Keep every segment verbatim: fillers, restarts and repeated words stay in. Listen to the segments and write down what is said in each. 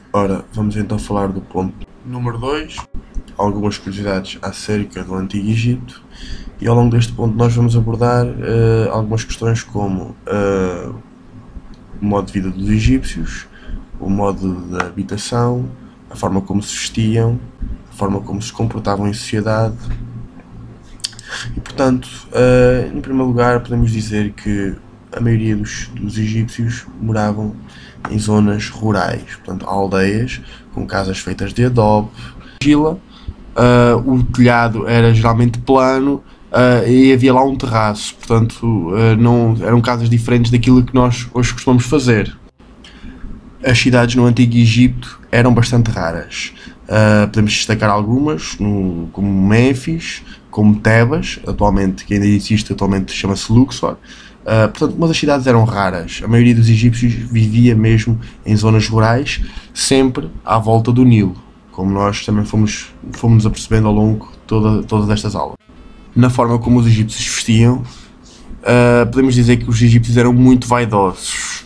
Ora, vamos então falar do ponto número dois, algumas curiosidades acerca do Antigo Egito, e ao longo deste ponto nós vamos abordar uh, algumas questões como uh, o modo de vida dos egípcios, o modo de habitação, a forma como se vestiam, a forma como se comportavam em sociedade. E portanto, uh, em primeiro lugar, podemos dizer que a maioria dos, dos egípcios moravam em zonas rurais, portanto aldeias com casas feitas de adobe, argila, uh, o telhado era geralmente plano uh, e havia lá um terraço, portanto uh, não, eram casas diferentes daquilo que nós hoje costumamos fazer. As cidades no Antigo Egito eram bastante raras, uh, podemos destacar algumas, no, como Mênfis, como Tebas, atualmente, que ainda existe, atualmente chama-se Luxor. Uh, portanto, mas as cidades eram raras. A maioria dos egípcios vivia mesmo em zonas rurais, sempre à volta do Nilo, como nós também fomos, fomos apercebendo ao longo de toda, todas estas aulas. Na forma como os egípcios vestiam, uh, podemos dizer que os egípcios eram muito vaidosos.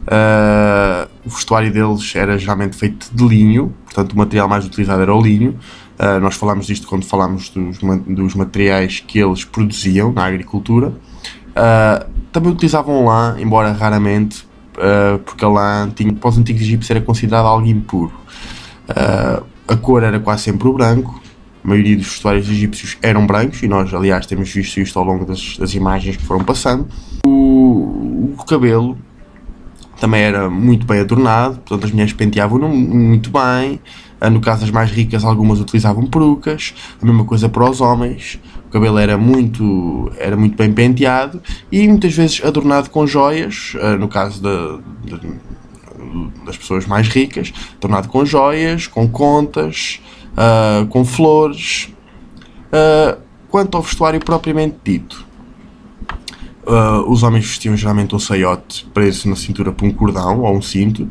Uh, o vestuário deles era geralmente feito de linho, portanto o material mais utilizado era o linho. Uh, nós falámos disto quando falámos dos, dos materiais que eles produziam na agricultura. Uh, também utilizavam lã, embora raramente, uh, porque a lã tinha, para os antigos egípcios era considerada algo impuro. Uh, a cor era quase sempre o branco, a maioria dos vestuários egípcios eram brancos, e nós aliás temos visto isto ao longo das, das imagens que foram passando. O, o cabelo também era muito bem adornado, portanto as mulheres penteavam-no muito bem. No caso das mais ricas, algumas utilizavam perucas, a mesma coisa para os homens. O cabelo era muito, era muito bem penteado e muitas vezes adornado com joias, no caso de, de, das pessoas mais ricas, adornado com joias, com contas, uh, com flores. Uh, quanto ao vestuário propriamente dito, uh, os homens vestiam geralmente um saiote preso na cintura por um cordão ou um cinto.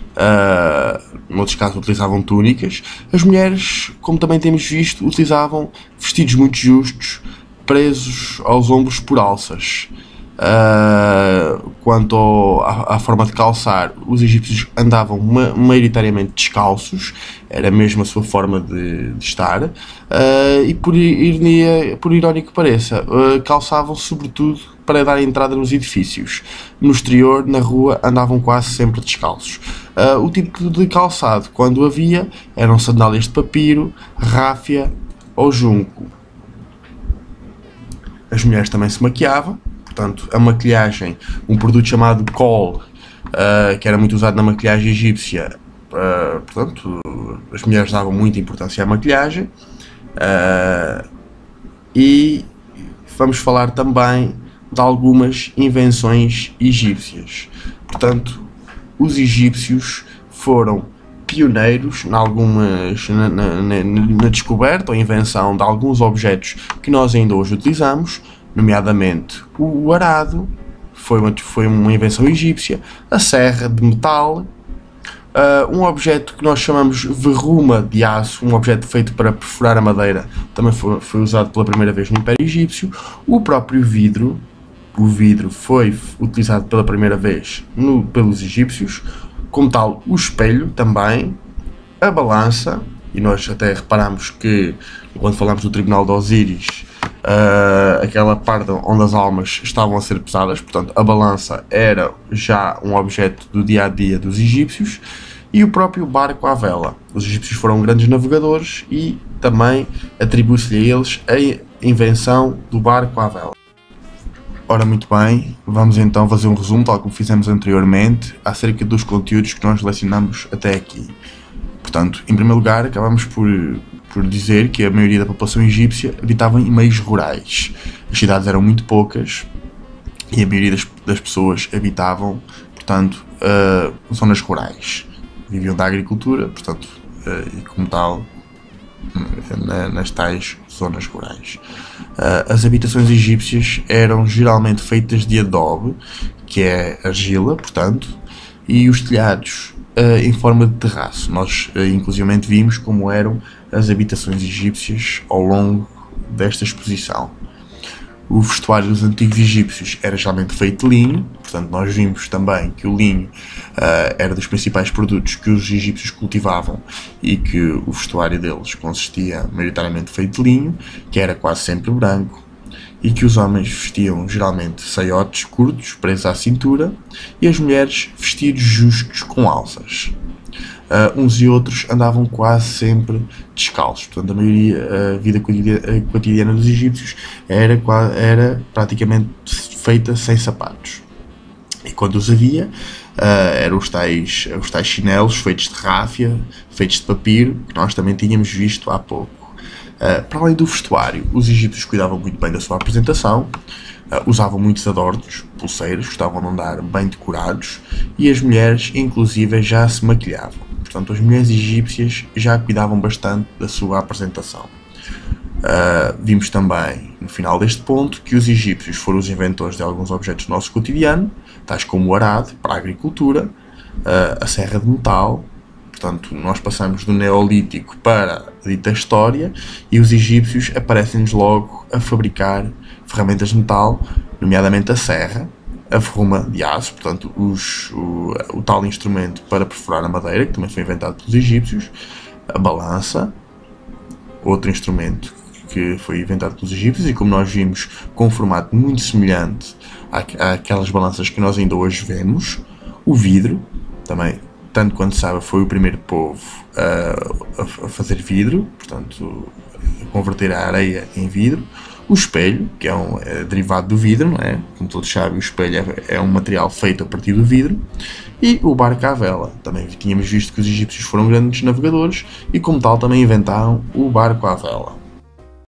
Uh, noutros casos utilizavam túnicas. As mulheres, como também temos visto, utilizavam vestidos muito justos, presos aos ombros por alças. Uh, quanto ao, à, à forma de calçar, os egípcios andavam ma maioritariamente descalços, era mesmo a sua forma de, de estar, uh, e por, ironia, por irónico que pareça, uh, calçavam sobretudo para dar entrada nos edifícios. No exterior, na rua, andavam quase sempre descalços. Uh, o tipo de calçado, quando havia, eram sandálias de papiro, ráfia ou junco. As mulheres também se maquiavam, portanto, a maquilhagem, um produto chamado kohl, uh, que era muito usado na maquilhagem egípcia, uh, portanto, as mulheres davam muita importância à maquilhagem. Uh, e vamos falar também de algumas invenções egípcias. Portanto, os egípcios foram pioneiros em algumas, na, na, na, na descoberta ou invenção de alguns objetos que nós ainda hoje utilizamos, nomeadamente o arado, foi uma, foi uma invenção egípcia, a serra de metal, uh, um objeto que nós chamamos verruma de aço, um objeto feito para perfurar a madeira, também foi, foi usado pela primeira vez no Império Egípcio, o próprio vidro. O vidro foi utilizado pela primeira vez no, pelos egípcios, como tal o espelho também, a balança, e nós até reparamos que quando falamos do Tribunal de Osíris, uh, aquela parte onde as almas estavam a ser pesadas, portanto a balança era já um objeto do dia a dia dos egípcios, e o próprio barco à vela. Os egípcios foram grandes navegadores e também atribui-se-lhe a eles a invenção do barco à vela. Ora, muito bem, vamos então fazer um resumo, tal como fizemos anteriormente, acerca dos conteúdos que nós selecionamos até aqui. Portanto, em primeiro lugar, acabamos por, por dizer que a maioria da população egípcia habitava em meios rurais. As cidades eram muito poucas e a maioria das, das pessoas habitavam, portanto, uh, zonas rurais. Viviam da agricultura, portanto, uh, e como tal, na, nas tais zonas rurais. Uh, as habitações egípcias eram geralmente feitas de adobe, que é argila, portanto, e os telhados uh, em forma de terraço. Nós, uh, inclusivamente, vimos como eram as habitações egípcias ao longo desta exposição. O vestuário dos antigos egípcios era geralmente feito de linho, portanto nós vimos também que o linho uh, era dos principais produtos que os egípcios cultivavam e que o vestuário deles consistia maioritariamente feito de linho, que era quase sempre branco, e que os homens vestiam geralmente saiotes curtos, presos à cintura, e as mulheres vestidos justos com alças. Uh, uns e outros andavam quase sempre descalços. Portanto, a maioria, a vida cotidiana dos egípcios era, era praticamente feita sem sapatos. E quando os havia, uh, eram os tais, os tais chinelos feitos de ráfia, feitos de papiro, que nós também tínhamos visto há pouco. Uh, para além do vestuário, os egípcios cuidavam muito bem da sua apresentação, uh, usavam muitos adornos, pulseiras, gostavam de andar bem decorados, e as mulheres, inclusive, já se maquilhavam. Portanto, as mulheres egípcias já cuidavam bastante da sua apresentação. Uh, vimos também, no final deste ponto, que os egípcios foram os inventores de alguns objetos do nosso cotidiano, tais como o arado, para a agricultura, uh, a serra de metal. Portanto, nós passamos do Neolítico para a dita história e os egípcios aparecem-nos logo a fabricar ferramentas de metal, nomeadamente a serra, a ferruma de aço, portanto, os, o, o tal instrumento para perfurar a madeira, que também foi inventado pelos egípcios, a balança, outro instrumento que foi inventado pelos egípcios e, como nós vimos, com um formato muito semelhante à, àquelas balanças que nós ainda hoje vemos, o vidro, também, tanto quanto sabe, foi o primeiro povo a, a fazer vidro, portanto, a converter a areia em vidro. O espelho, que é um é derivado do vidro, não é? Como todos sabem, o espelho é, é um material feito a partir do vidro. E o barco à vela. Também tínhamos visto que os egípcios foram grandes navegadores e, como tal, também inventaram o barco à vela.